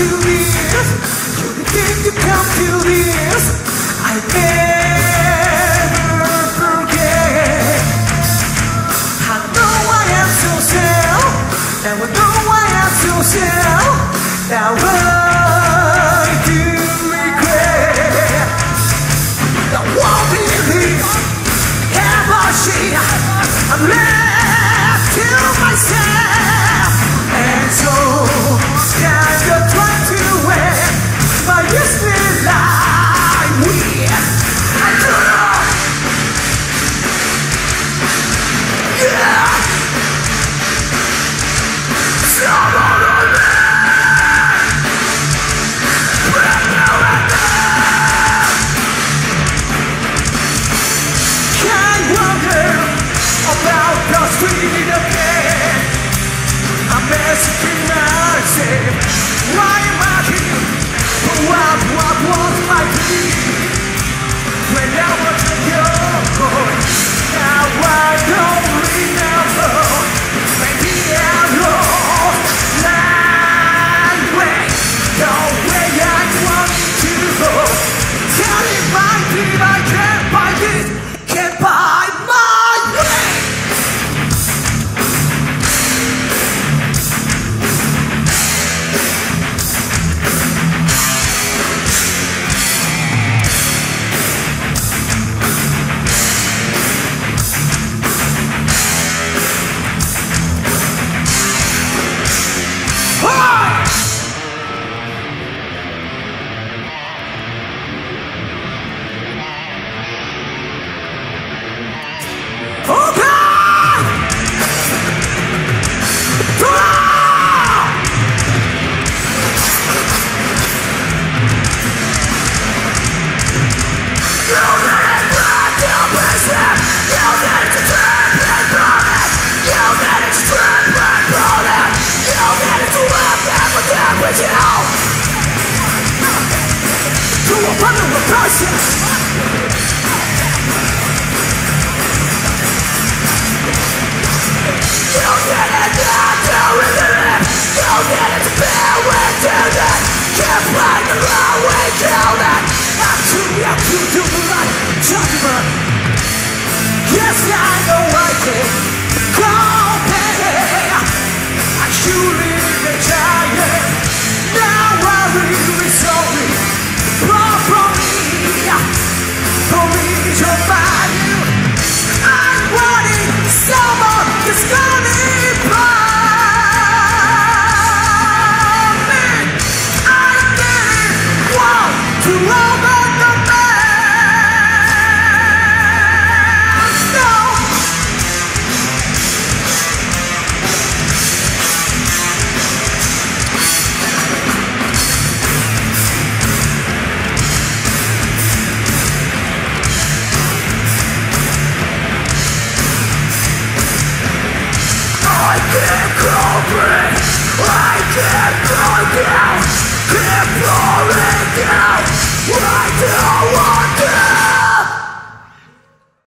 to this? You think you come to this? I never forget. I know I am so sad, and I know I am so sad. Now I do regret. I won't believe ever see I'm left to myself, and so kind of trying to end my useless life with I don't know. Yeah, someone on me. Can't wonder about the street again. I'm messaging myself. Why am I here? What was my dream? When I was a young boy, now I don't remember. Maybe I lost language the way I want to go. Tell it might be I can't buy it, can't buy my way. Yes, I know I can compare. I surely the giant. Now I really sorry. For me to find you, I'm wanting someone that's gonna find me. I didn't want to over the man. No. I can't go down.